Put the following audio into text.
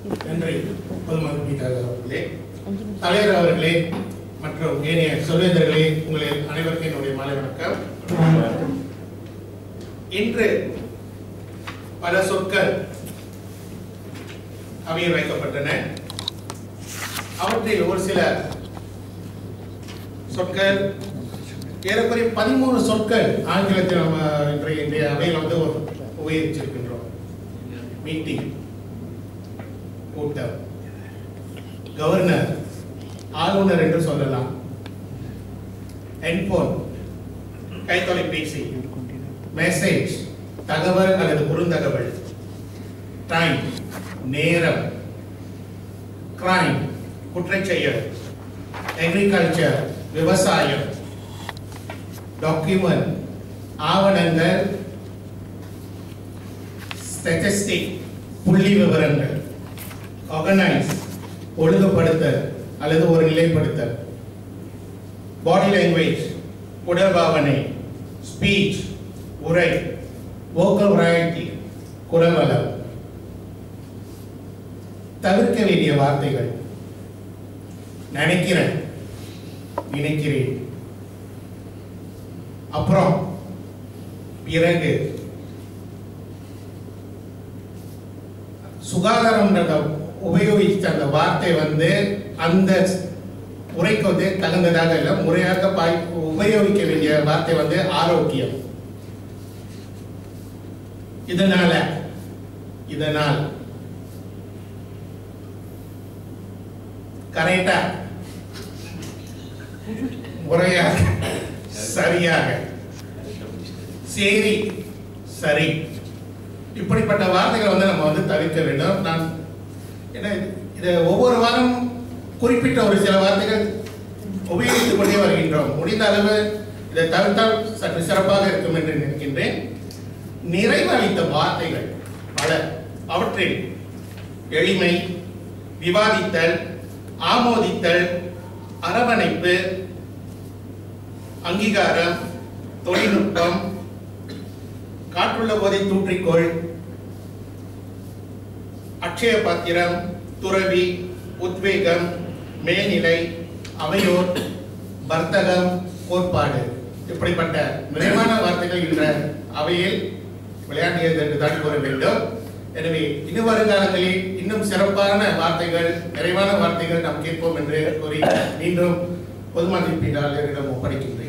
நன்றி அவர்களே, தலைவர் அவர்களே மற்றும் ஏனைய சொல்வேந்தர்களே, உங்களை அனைவருக்கும் என்னுடைய மாலை வணக்கம். இன்று பல சொற்கள் அவையில் வைக்கப்பட்டன. அவற்றில் ஒரு சில சொற்கள் ஏறக்குறைய 13 சொற்கள் ஆங்கிலத்தில் நம்ம இன்றைய அவையில் உபயோகிச்சிருக்கின்றோம். மீட்டிங், கூட்டம், கவர்னர், ஆளுநர் என்று சொல்லலாம், ஹெட்போன், கைத்தொலைபேசி, மெசேஜ், தகவல் அல்லது குறுந்தகவல், டைம், நேரம், கிரைம், குற்றச்செயல், அக்ரிகல்ச்சர், விவசாயம், டாக்குமெண்ட், ஆவணங்கள், ஸ்டாட்டிஸ்டிக், புள்ளி விவரங்கள், ஆர்கனைஸ், ஒழுங்குபடுத்தல் அல்லது ஒரு நிலைப்படுத்தல், பாடி லாங்குவேஜ், உடல்பாவனை, ஸ்பீச், உரை, வோக்கல் வெரைட்டி, குரல் வளம். தவிர்க்க வேண்டிய வார்த்தைகள்: நினைக்கிறேன், நினைக்கிறேன், அப்புறம், பிறகு. சுகாதாரம் உபயோகித்த அந்த வார்த்தை அந்த உரைக்கு தகுந்ததாக இல்லை. முறையாக உபயோகிக்க வேண்டிய வார்த்தை ஆரோக்கியம். இதனால் கரெக்டா, முறையாக, சரியாக, சரி, சரி, இப்படிப்பட்ட வார்த்தைகளை நம்ம தவிர்க்க வேண்டும். நான் இதை ஒவ்வொரு வாரம் குறிப்பிட்ட ஒரு சில வார்த்தைகள் உபயோகித்துக் கொண்டே வருகின்றோம். முடிந்த அளவு இதை தவிர்த்தால் சற்று சிறப்பாக இருக்கும் என்று நினைக்கின்றேன். நிறைவு அளித்த வார்த்தைகள் பல. அவற்றில் எளிமை, விவாதித்தல், ஆமோதித்தல், அரவணைப்பு, அங்கீகாரம், தொழில்நுட்பம், காற்றுள்ள போதை தூற்றிக்கொள், அட்சய பாத்திரம், துறவி, உத்வேகம், மேல்நிலை, அவையோர், வர்த்தகம், கோட்பாடு, இப்படிப்பட்ட நிறைவான வார்த்தைகள் என்ற அவையில் விளையாட்டியது என்று தான் கூற வேண்டும். எனவே இனி வருங்காலங்களில் இன்னும் சிறப்பான வார்த்தைகள், நிறைவான வார்த்தைகள் நாம் கேட்போம் என்று கூறி மீண்டும் பொதுமதிப்பீட்டாளரிடம் ஒப்படைக்கின்றோம்.